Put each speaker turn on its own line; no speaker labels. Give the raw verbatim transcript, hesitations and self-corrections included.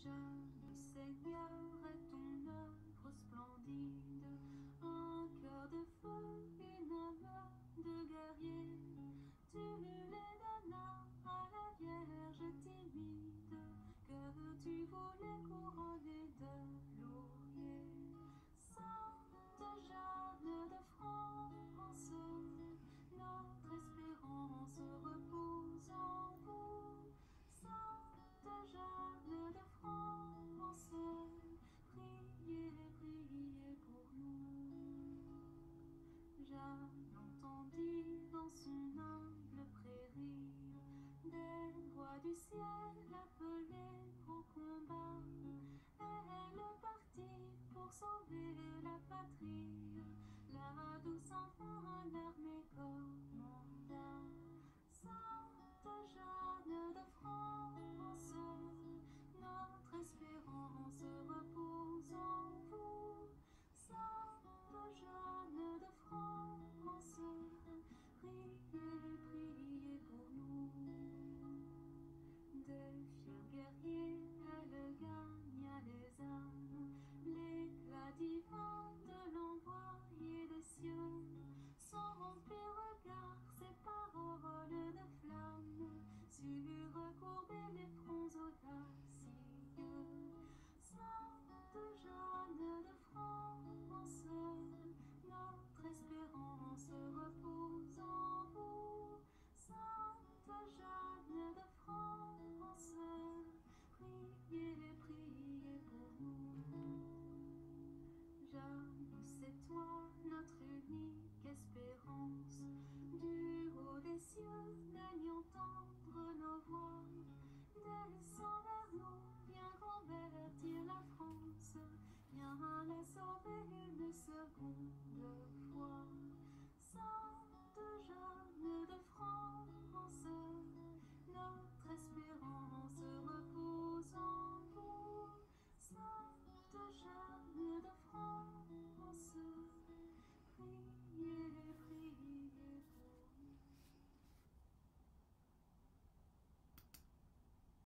Jeune Seigneur est ton œuvre splendide, un cœur de feu, une âme de guerrier. Tu les donnas à la Vierge timide, que tu voulais couronner de laurier. Sainte Jeanne de France, notre espérance repose en vous. Sainte Jeanne de France, priez, priez pour nous. Jeanne entendit dans son humble prairie des voix du ciel appelées au combat. Elle partit pour sauver la patrie, la douce enfant l'armée commanda. Sainte Jeanne de France, notre espérance repose en vous. Sainte Jeanne de France, priez, priez pour nous. Des fiers guerriers, elle gagna les âmes, l'éclat divin de l'envoyé des cieux. Son pur regard, ses paroles de flamme, sur recourber les fronts audacieux. Sainte Jeanne de France, notre espérance repose en vous. Sainte Jeanne de France, priez, priez pour nous. Jeanne, c'est toi notre unique espérance. Du haut des cieux, daigne entendre nos voix. Descends vers nous, viens convertir la France. Viens la sauver une seconde fois. Sainte Jeanne de France,